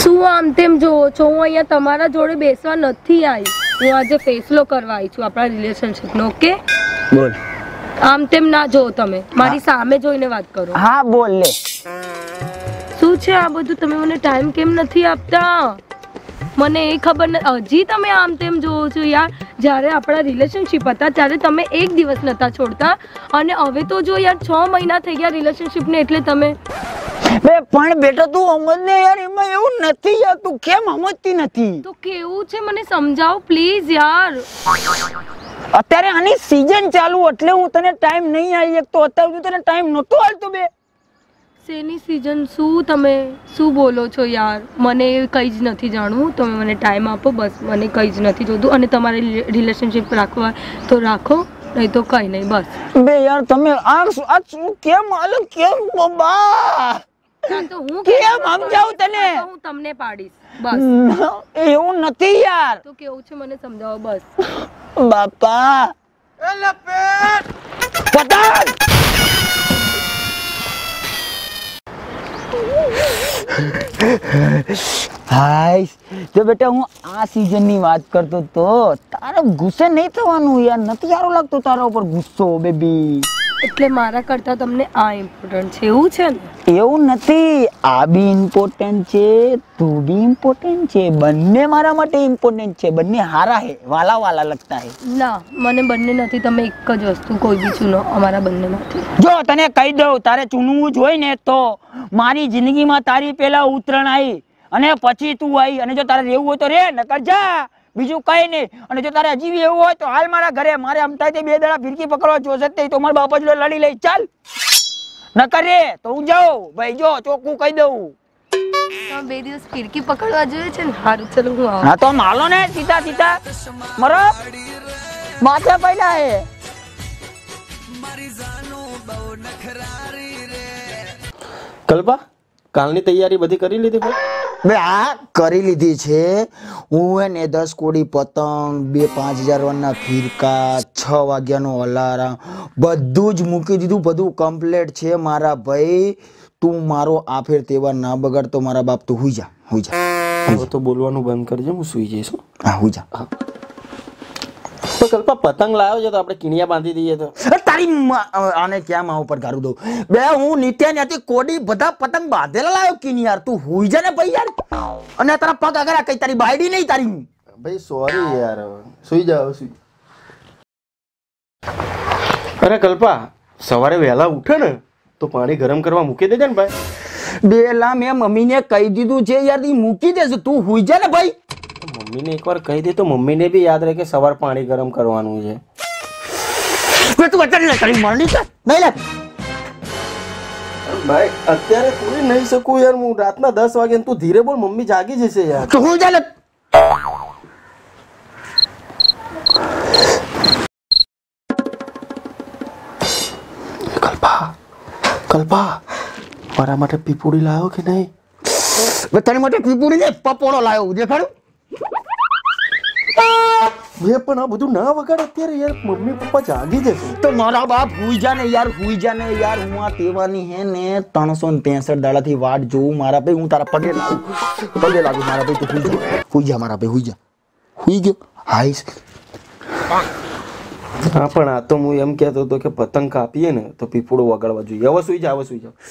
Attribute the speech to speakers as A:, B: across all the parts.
A: શું આમ તેમ જોવો છો? હું અહીંયા તમારા જોડે બેસવા નથી આવી. હું આજે ફેસલો કરવા આવી છું આપણા રિલેશનશિપનો. ઓકે
B: બોલ.
A: આમ તેમ ના જોવો તમે, મારી સામે જોઈને વાત કરો.
B: હા બોલ લે.
A: શું છે આ બધું? તમે મને ટાઈમ કેમ નથી આપતા? મને એ ખબર નથી. હજી તમે આમ તેમ જોવો છો યાર. જ્યારે આપણા રિલેશનશિપ હતા ત્યારે તમે એક દિવસ નતા છોડતા, અને હવે તો જો યાર 6 મહિના થઈ ગયા રિલેશનશિપને, એટલે તમે
B: બે પણ બેટા તું સમજ ને યાર, એમાં એવું નથી યાર. તું કેમ સમજતી નથી?
A: તો કેવું છે મને સમજાવો પ્લીઝ યાર.
B: અત્યારે આની સીઝન ચાલુ એટલે હું તને ટાઈમ નહીં આવી શકતો. અત્યારે હું તને ટાઈમ નહોતો આલતો બે.
A: શેની સીઝન? શું તમે શું બોલો છો યાર? મને કંઈ જ નથી જાણવું. તમે મને ટાઈમ આપો બસ. મને કંઈ જ નથી જોતું. અને તમારે રિલેશનશિપ રાખવા તો રાખો, નહીં તો કંઈ નહીં બસ.
B: બે યાર તમે આ શું કેમ આલો કેમ બાબા?
A: તો હું
B: કેમ સમજાવું તને?
A: હું તમને પાડીશ બસ.
B: એવું નથી યાર.
A: તો કેવું છે મને સમજાવો બસ.
B: બાપા એ લપેટ પતંગ. હાય તો બેટા હું આ સીઝન ની વાત કરતો તો તારે ગુસ્સે નહીં થવાનું યાર. નથી સારો લાગતો તારા ઉપર ગુસ્સો બેબી.
A: એટલે મારા કરતા તમને આ ઇમ્પોર્ટન્ટ છે એવું છે ને?
B: એવું નથી. આ બી ઇમ્પોર્ટન્ટ છે, તું બી ઇમ્પોર્ટન્ટ છે. બંને મારા માટે ઇમ્પોર્ટન્ટ છે. બંને હારા હે, વાલા વાલા લગતા હે.
A: ના મને બંને નથી. તમે એક જ વસ્તુ કોઈ બી ચૂનો અમારા બંનેમાંથી.
B: જો તને કહી દઉં, તારે ચૂનવું જ હોય ને તો મારી જિંદગીમાં તારી પહેલા ઉતરણ આવી અને પછી તું આવી. અને જો તારે રહેવું હોય તો રે, નકર જા. બીજું કઈ નહીં. અને જો તારે હજી એવું હોય તો હાલ મારા ઘરે. મારે આમ થાય 2 દાડા ફિરકી પકડવા જોશે જ તો મારા બાપા જોડે લડી લઈ. ચાલ નકર રે તો હું જાઉં ભાઈ. જો ચોખ્ખું કહી દઉં.
A: 2 દિવસ ફિરકી પકડવા જોઈએ છે ને? સારું ચલો હું આવું.
B: હા તો માલો ને સીધા સીધા મરો માથે પડ્યા હે.
C: કલ્પા કાલની તૈયારી બધી કરી લીધી ભાઈ?
B: બે આ કરી લીધી છે. હું હે ને 10 કોડી પતંગ, 5,000 ના ફિરકા, 6 વાગ્યાનો અલાર્મ બધું જ મૂકી દીધું. બધું કમ્પ્લીટ છે મારા ભાઈ. તું મારો આ ફેર તહેવાર ના બગાડતો મારા બાપ. તું હુઈ જા, હુઈ જા.
C: હવે તો બોલવાનું બંધ કરજે, હું સુઈ જઈશ.
B: હા હુઈ જા.
C: તો કલ્પા પતંગ લાવ્યો છે તો આપણે કિણિયા બાંધી દઈએ તો.
B: તારી આને ક્યાં માં ઉપર ગારું દઉં? બે હું નિત્યા ને કોડી બધા પતંગ બાંધેલા લાવ્યો કિની યાર. તું હુઈ જા ને ભાઈ યાર. અને તારા પગ આગળ કઈ તારી બાયડી નહીં તારી.
C: ભાઈ સોરી યાર, સુઈ જાવ સુઈ. અરે કલ્પા સવારે વહેલા ઉઠે ને તો પાણી ગરમ કરવા મૂકી દેજે ને ભાઈ.
B: બેલા મેં મમ્મીને કહી દીધું છે યાર, તું મૂકી દેશે. તું હુઈ જા ને ભાઈ.
C: મમ્મીને એકવાર કહી દે તો મમ્મીને બી યાદ રહે કે સવાર પાણી ગરમ કરવાનું છે.
B: તું અત્યારે તારી મરણી છે નહીં લે
C: ભાઈ. અત્યારે થોડી નહીં શકું યાર. હું રાતના 10 વાગે. તું ધીરે બોલ, મમ્મી જાગી જશે યાર.
B: તું હુઈ જા ને.
C: કલ્પા કલ્પા મારા માટે પીપુડી લાવ્યો કે નહીં?
B: તારી માટે પીપુડી ને પપોડો લાવ્યો. દેખાડું
C: બે પણ આ બધું ના વગાડ અત્યારે યાર. મમ્મી પપ્પા જાગી જશે.
B: તો મારા બાપ હુઈ જા ને યાર, હુઈ જા ને યાર. હું આ તહેવારની હે ને 365 દાડાથી વાટ જોઉં મારા ભાઈ. હું તારા પગે લાગુ મારા ભાઈ. તું હુઈ જા, હુઈ જા મારા ભાઈ, હુઈ જા. હુઈ ગયો હાઈસ.
C: હા પણ આ તો હું એમ કહેતો હતો કે પતંગ કાપીએ ને તો પીપુડો વગાડવા જોઈએ. હવે સુઈ જા, હવે સુઈ જા.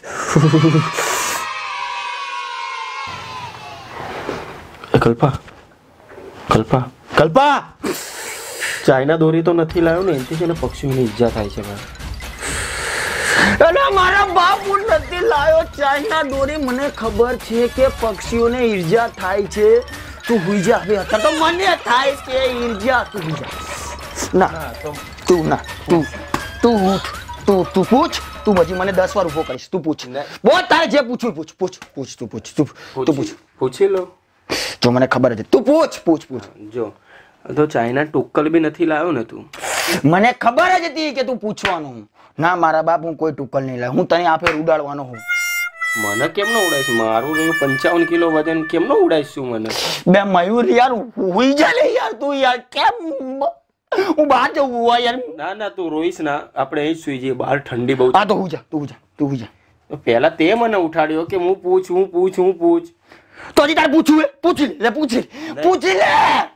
C: કલ્પા કલ્પા કલ્પા ચાઇના દોરી તો નથી લાવ્યો ને? એનાથી છે ને પક્ષીઓની ઈજા થાય છે ભાઈ.
B: અરે મારા બાપ હું નથી લાવ્યો ચાઇના દોરી. મને ખબર છે કે પક્ષીઓને ઈર્જા થાય છે. તું હુઈ જા હવે. અત્યારે તો મને થાય છે ઈર્જા. તું હુઈ જા. ના તું ના તું ઉઠ. તું પૂછ. તું પછી મને 10 વાર ઉભો કરીશ. તું પૂછ. બોલ તારે જે પૂછવું પૂછ. તું પૂછ.
C: પૂછી લો.
B: જો મને ખબર છે. તું પૂછ.
C: જો તો ચાઇના ટુક્કલ બી નથી લાવ્યો ને તું?
B: મને ખબર જ હતી કે તું પૂછવાનું. ના મારા બાપ હું કોઈ ટુક્કલ નહીં લાવ. હું તને આ ફેર ઉડાડવાનો હું.
C: મને કેમ ન ઉડાઈશ? મારું રહ્યું 55 કિલો વજન. કેમ ન ઉડાઈશું મને?
B: બે મયુર યાર હુઈ જા લે યાર. તું યાર કેમ હું બહાર જવું હોય યાર?
C: ના ના તું રોઈશ ના. આપણે અહીં સુઈ જઈએ. બહાર ઠંડી બહુ.
B: હા તો હુઈ જા. પહેલા
C: તે મને ઉઠાડ્યો કે હું પૂછ.
B: તો હજી તારે પૂછવું હે? પૂછી લે પૂછી લે.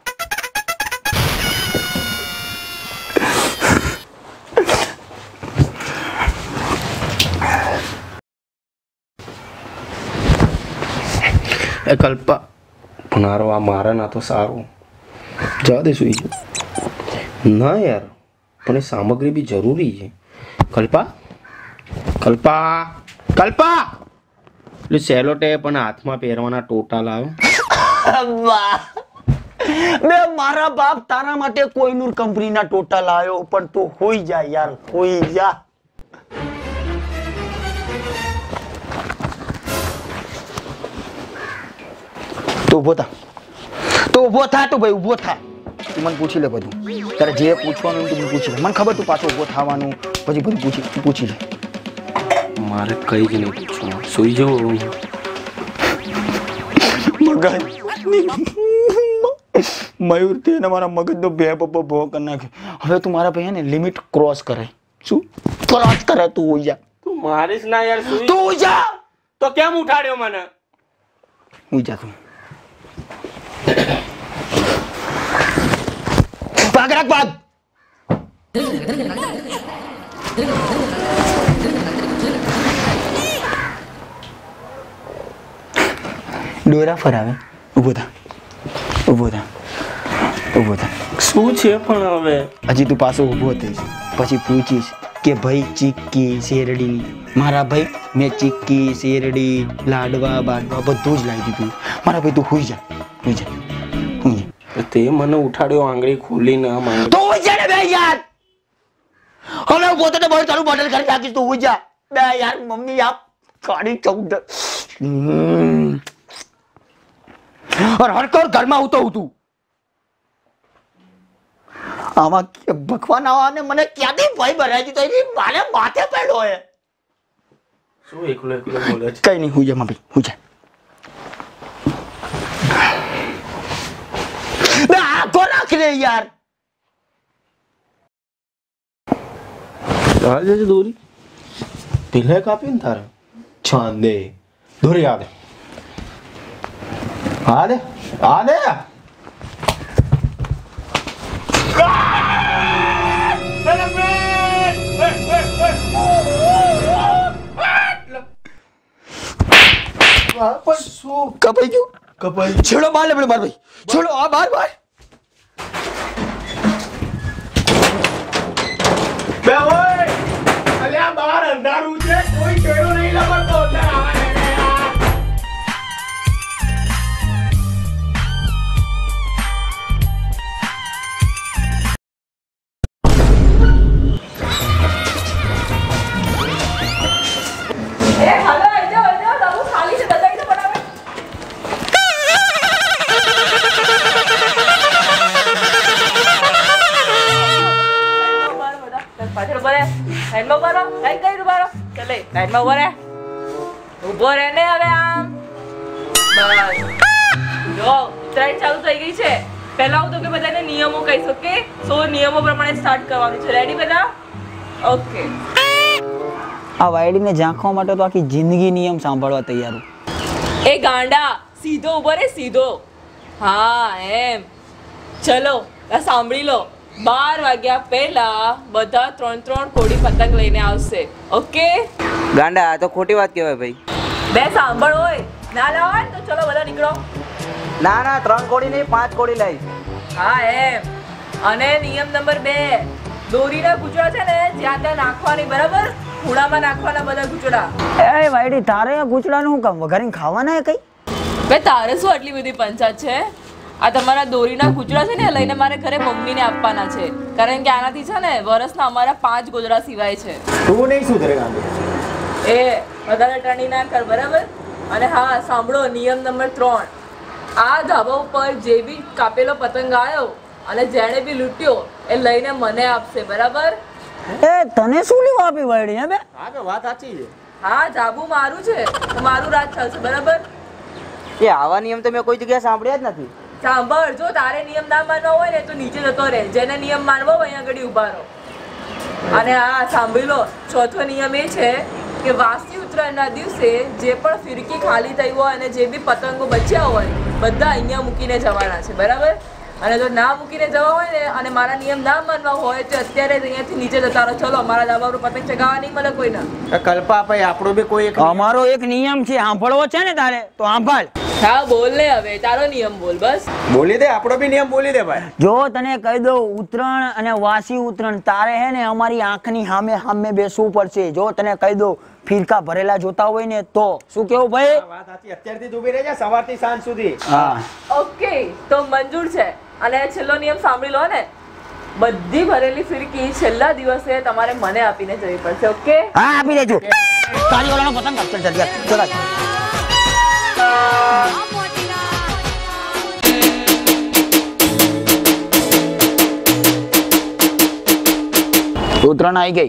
C: એ કલ્પા ભણારો આ મારા ના તો સારું જવા દે સુઈ જાઓ. ના યાર પણ એ સામગ્રી બી જરૂરી છે. કલ્પા એટલે સેલો ટેપ અને હાથમાં પહેરવાના ટોટા લાવ.
B: બે મારા બાપ તારા માટે કોઈનૂર કંપનીના ટોટા લાવ્યો પણ તું હોઈ જા યાર, હોઈ જા. તું ઉભો થા તું ભાઈ ઉભો થા. તું મને પૂછી લે બધું, તારે જે પૂછવાનું તું પૂછી લે. મને ખબર તું પાછો ઉભો થવાનું પછી બધું પૂછી લે.
C: મારે કઈ જ નહીં પૂછવું, સુઈ જાઓ.
B: મયુર તે મારા મગજનો બે પપ્પો ભો કરી નાખ્યો. હવે તું મારા ભાઈ ને લિમિટ ક્રોસ કરે. શું ક્રોસ કરે? તું હોઈ જા.
C: તું મારીશ ના યાર.
B: તું હોઈ જા.
C: તો કેમ ઉઠાડ્યો મને?
B: હોઈ જા તું. ભાગ રાખ ભાગ. ડોરા ફરાવે. ઉભો થા.
C: શું છે પણ હવે?
B: હજી તું પાછો ઉભો થઈશ પછી પૂછીશ કે ભાઈ ચીક્કી શેરડી. મારા ભાઈ મેં ચીક્કી શેરડી લાડવા બાડવા બધું જ લાવી દીધું. મારા ભાઈ તું હુઈ જા.
C: તે મને ઉઠાડ્યો આંગળી ખોલી ના માંગ.
B: તો હુઈ જા ને બે યાર. હવે હું પોતે બહુ તારું બોટલ કરી નાખીશ. તું હુઈ જા બે યાર. મમ્મી આપ કાઢી 14 और हरकर ઘરમાં હું તો તું આમાં ભગવાન આવાને મને ક્યાંથી ભય ભરાઈ દીધો એ મારે માથે પડ્યો હે.
C: શું એકલો બોલે છે?
B: કઈ નહીં હું જા મમ્મી હું જા. બે આખો નાખ રે યાર.
C: ચાલ જજે દોરી ઢીલે કાપી ને તારે છાંદે દોરી આ દે
B: કપાઈ ગયું. છેડો બાર લે બાર ભાઈ. છેડો આ બાર બાર.
C: બે ઓય અલ્યા બહાર અંધારું છે, કોઈ છેડો નહીં લગતો.
D: ઉભો રહે ને હવે આમ. બસ જો ઉત્તરાયણ ચાલુ થઈ ગઈ છે. પહેલા હું તમને બધાને નિયમો કહીશ. ઓકે? સો નિયમો પ્રમાણે સ્ટાર્ટ કરવાનું છે. રેડી બધા? ઓકે.
B: આ વાયડીને ઝાંખવા માટે તો આખી જિંદગી નિયમ સાંભળવા તૈયાર.
D: એ ગાંડા સીધો ઉભો રે સીધો. હા એમ. ચલો સાંભળી લો. 12 વાગ્યા પહેલા બધા 3 કોડી પતંગ લઈને આવશે. ઓકે?
E: ગાંડા આ તો ખોટી વાત કહેવાય ભાઈ.
D: બે સાંભળ હોય ના લાવવા તો ચલો બધા નીકળો.
E: ના 3 કોડી નહીં 5 કોડી લઈશ.
D: હા એમ. અને નિયમ નંબર 2, દોરીના ગુચડા છે ને જ્યાં ત્યાં નાખવાની. બરાબર? ખૂણામાં નાખવાના બધા ગુચડા.
B: એ વાયડી તારે આ ગુચડાનું શું કામ વઘારીને ખાવાના કઈ?
D: બે તારે શું આટલી બધી પંચાયત છે? આ તમારા દોરીના ગુચડા છે ને લઈને મારે ઘરે મમ્મીને આપવાના છે. કારણ કે આનાથી છે ને વર્ષના અમારા 5 ગોદડા સિવાય છે.
C: તું નહીં સુધરે ગાંડી.
D: એ વધારે ટણી ના કર. બરાબર? અને હા સાંભળો નિયમ નંબર 3, આ ધાબા ઉપર જે બી કાપેલો પતંગ આવ્યો અને જેણે બી લૂંટ્યો એ લઈને મને આપશે. બરાબર?
B: એ તને શું લેવા આપી વાયડી? હે બે
C: હા કે વાત સાચી છે.
D: હા ધાબુ મારું છે તો મારું રાજ ચાલશે. બરાબર?
E: એ આવા નિયમ તો મેં કોઈ જગ્યાએ સાંભળ્યા જ નથી.
D: સાંભળ, જો તારે નિયમ ના માનવા હોય ને તો નીચે જતો રહે. જેને નિયમ માનવો હોય અહીંયા આગળ ઊભા રહો. અને હા સાંભળી લો, ચોથો નિયમ એ છે કે વાસી ઉત્તરાયણના દિવસે જે પણ ફિરકી ખાલી થઈ હોય અને જે બી પતંગો બચ્યા હોય બધા અહીંયા મૂકીને જવાના છે, બરાબર? અને જો ના મૂકીને જવા હોય ને અને મારા નિયમ ના માનવા હોય તો અત્યારે જ અહીંયાથી નીચે જતા રહો. ચલો, અમારા ધાબા પર પતંગ ચગાવવા નહીં મળે કોઈને.
C: કલ્પા ભાઈ આપણો બી કોઈ એક
B: અમારો એક નિયમ છે, સાંભળવો છે ને તારે તો સાંભળ.
D: હા, બોલ ને હવે, તારો નિયમ બોલ બસ.
C: બોલી દે, આપણો બી નિયમ બોલી દે ભાઈ.
B: જો તને કહી દઉં, ઉત્તરાયણ અને વાસી ઉત્તરાયણ તારે હે ને અમારી આંખની સામે બેસવું પડશે. જો તને કહી દઉં, ફિરકા ભરેલા જોતા હોય ને તો શું કેવું ભાઈ?
C: વાત સાચી, અત્યારથી જ ઊભી રહેજે સવારથી સાંજ સુધી.
B: હા,
D: ઓકે, તો મંજૂર છે. અને છેલ્લો નિયમ સાંભળી લો ને, બધી ભરેલી ફિરકી છેલ્લા દિવસે તમારે મને આપીને જવી પડશે. ઓકે?
B: હા, આપી દેજો. તારી વાળાનો પતંગ કાપ. ચાલ ચાલ ચાલ. ઉત્તરાયણ આવી ગઈ.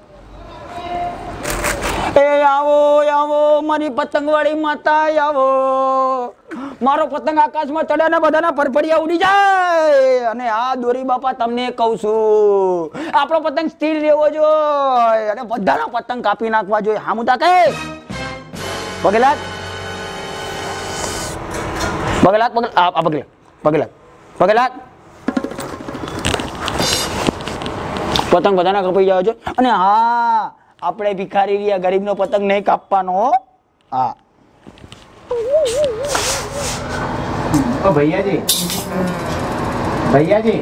B: એ આવો આવો મારી પતંગવાળી માતા, આવો. મારો પતંગ આકાશમાં ચડે ને બધાના ફરફડિયા ઉડી જાય. અને આ દોરી બાપા તમને કહું છું, આપણો પતંગ સ્થિર રહેવો જોઈએ અને બધાના પતંગ કાપી નાખવા જોઈએ. હા, મુતા કે પગલાત પગલાત પગલાત પગલાત પતંગ બધાના કપાઈ જાવ છો. અને હા, આપણે ભિખારી રહ્યા, ગરીબનો પતંગ નહીં કાપવાનો. હા,
C: ओ भैया जी, भैया जी,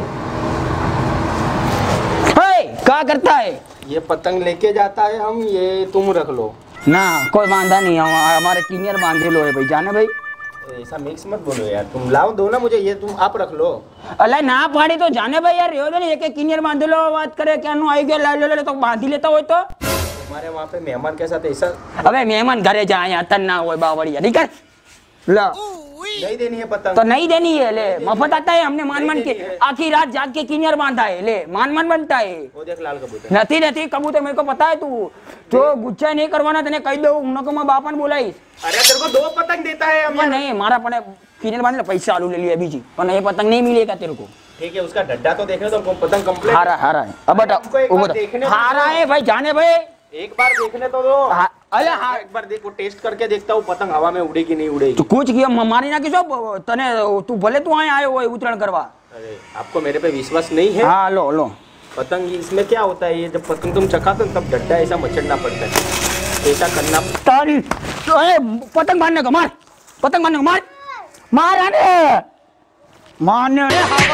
B: हे क्या करता है?
C: ये पतंग लेके जाता है हम, ये तुम रख लो.
B: ना कोई बांधा नहीं, हमारे सीनियर बांधेलो है भाई. जाने भाई,
C: ऐसा मिक्स मत बोलो यार, तुम लाओ दो ना मुझे, ये तुम आप रख लो.
B: अल्लाह ना पाड़ी तो जाने भाई यार. रेहो दो ने, एक सीनियर बांधेलो बात करे क्या नु आई गया ला ले तो बांधी लेता हो तो.
C: हमारे वहाँ पे मेहमान के साथ ऐसा
B: अबे मेहमान घरे जाए अतन ना हो बावड़िया निकल. ला
C: नहीं देनी है पतंग
B: तो नहीं देनी है. ले मफत आता है, हमने मान के आखी रात जाग के किनियर बांधा है. ले मान बनता है.
C: वो देख लाल कबूतर.
B: नहीं कबूतर मेरे को पता है. तू जो गुस्सा नहीं करवाना तने कही दो, उनको मैं बापा ने बोलाई.
C: अरे तेरे को 2 पतंग देता है हम.
B: नहीं मारा पने किनियर बांधने पैसा आलू ले लिया अभी जी, पर ये पतंग नहीं मिलेगा तेरे को.
C: ठीक है, उसका डड्डा तो देखने दो, पतंग कंप्लीट.
B: हारा है. अब
C: हमको एक बार देखने
B: बता
C: दो.
B: हारा है भाई, जाने भाई.
C: एक बार देखने तो दो.
B: अरे हाँ,
C: एक बार देखो, टेस्ट करके देखता हूँ पतंग हवा में उड़ेगी नहीं उड़ेगी.
B: तो कुछ किया मारी ना किसो तने. तू भले तू आए आयो उत्तरायण करवा.
C: अरे आपको मेरे पे विश्वास नहीं है?
B: हाँ, लो
C: पतंग इसमें क्या होता है, ये जब पतंग तुम चखाते हो तब डड्डा ऐसा मचड़ना पड़ता है, ऐसा करना.
B: तारी पतंग बांधने को मार, पतंग बांधने को मार आने मारने.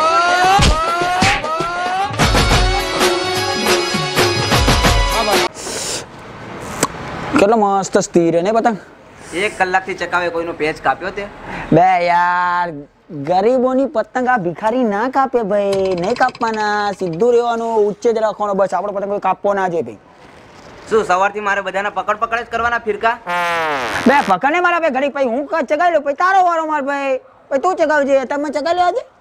B: કેટલો મસ્ત સ્થિર ને પતંગ.
E: 1 કલાકથી ચકાવે કોઈનો પેચ કાપ્યો તે?
B: બે યાર, ગરીબોની પતંગ આ ભિખારી ના કાપે ભાઈ. નહીં કાપવાના, સીધું રહેવાનું, ઉચ્ચે જ રાખવાનો. બસ આપણો પતંગ કોઈ કાપવો ના જાય ભાઈ.
E: શું સવારથી મારે બધાના પકડ જ કરવાના ફિરકા?
B: બે પકડને મારા ભાઈ ઘડી ભાઈ, હું ચગાવી લઉં પછી તારો વારો માર ભાઈ. પછી તું ચગાવજે, તમે ચગાવી લે આજે.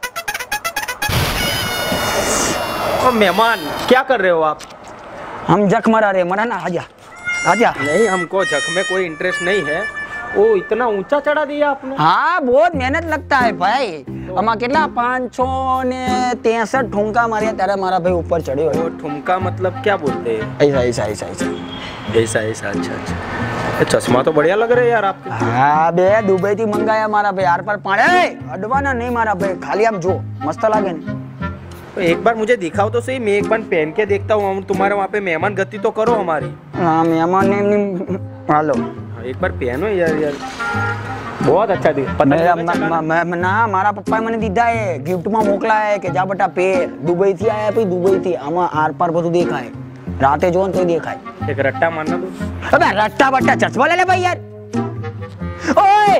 C: ओ मेहमान, क्या कर रहे हो आप?
B: हम जख मरा रहे, मरा ना. आजा आजा.
C: नहीं, हमको जख में कोई इंटरेस्ट नहीं है. वो इतना ऊंचा चढ़ा दिया आपने.
B: हाँ, बहुत मेहनत लगता है भाई. આમાં કેટલા 563 ठुमका मार्या ત્યારે મારા ભાઈ ઉપર ચડ્યો.
C: वो ठुमका मतलब क्या बोलते हैं?
B: ऐसा
C: ऐसा अच्छा अच्छा. ये चश्मा तो बढ़िया लग रहे हैं यार आपके.
B: હા, બે દુબઈ થી મંગાયા મારા ભાઈ. આર પર પાડે અડવાના નહીં મારા ભાઈ. ખાલી આમ જો મસ્ત લાગે ને.
C: तो एक बार मुझे दिखाओ तो सही, मैं एक बार पहन के देखता हूँ. हम तुम्हारे वहाँ पे मेहमान गति तो करो हमारी.
B: હા, મહેમાન ને એમની હાલો.
C: एक बार पहनो यार. बहुत अच्छा दिखा.
B: ના, મારા પપ્પાએ મને દીધા એ ગિફ્ટમાં મોકલાય કે જા બટા પહેર. દુબઈ થી આયા પછી દુબઈ થી. આમાં આર પાર બધું દેખાય. રાતે જો ને તો દેખાય.
C: एक रट्टा मारना दो.
B: अबे रट्टा बट्टा चश्मा ले ले भाई यार. ओए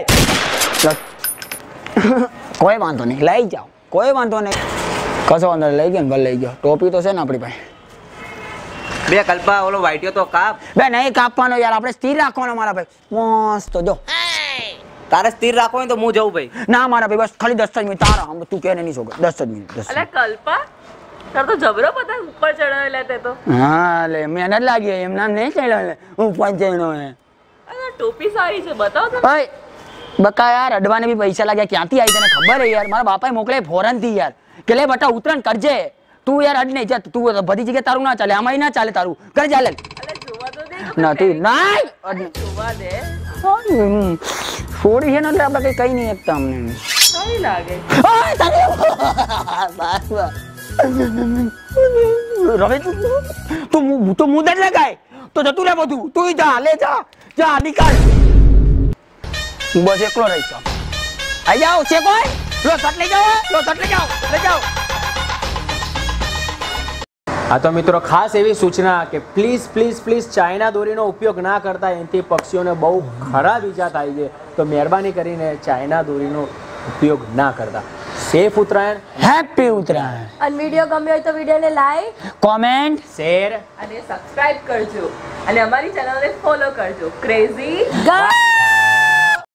B: कोई वांधो नहीं, लई जाओ. कोई वांधो नहीं, कशो वांधो नहीं. लई गयो ने लई गयो. टोपी तो છે ને આપણી પાસે.
E: બે કલ્પા ઓલો વાઈટ્યો તો કાપ.
B: બે નહીં કાપવાનો યાર, આપણે સ્થિર રાખવાનો મારા ભાઈ. મસ્ત જો.
E: તારે સ્થિર રાખવો હોય તો હું જઉં ભાઈ.
B: ના મારા ભાઈ, બસ ખાલી 10 જ મિનિટ. તારા હમ તું કે નહીં છોકરા, 10 જ મિનિટ. 10.
D: અલે કલ્પા, તાર તો જબરો પતંગ ઉપર ચડાવેલા તે તો.
B: હા, લે મહેનત લાગી. એમના નહીં ચડ્યો લે. હું પંચાયનો હે.
D: અરે ટોપી સારી છે, બતાવ તો.
B: ઓય બકા યાર, અડવાને બી પૈસા લાગ્યા. ક્યાંથી આવી તને ખબર હે યાર? મારા બાપાએ મોકલે ફોરન થી યાર કે લે બટા ઉતરાણ કરજે. તું યાર અડ નહીં જા. તું બધી જગ્યાએ તારું ના ચાલે, આમાં ના ચાલે તારું. કર ચાલે.
D: અલે જોવા તો દે
B: નથી ના
D: જોવા દે
B: છોડી છે ને એટલે આપણે કઈ નહીં એકતા અમને
D: સારી લાગે
B: રવે તું મુદત લગાય તો જતું રે બધું તું જા લે જા નીકાળ હું બસ એકલો રહી છું આઈ જાઓ છે કોઈ લો સટ લઈ જાઓ લઈ જાઓ
C: હા તો મિત્રો ખાસ એવી સૂચના કે પ્લીઝ ચાઇના દોરીનો ઉપયોગ ના કરતા, એનાથી પક્ષીઓને બહુ ખરાબ ઈજા થાય છે. તો મહેરબાની કરીને ચાઇના દોરીનો ઉપયોગ ના કરતા. Safe Uttarayan,
B: happy Uttarayan.
A: અને વિડીયો ગમ્યો હોય તો વિડીયોને લાઈક,
B: કોમેન્ટ,
C: શેર
D: અને સબસ્ક્રાઇબ કરજો અને અમારી ચેનલને ફોલો કરજો. Crazy
A: guys.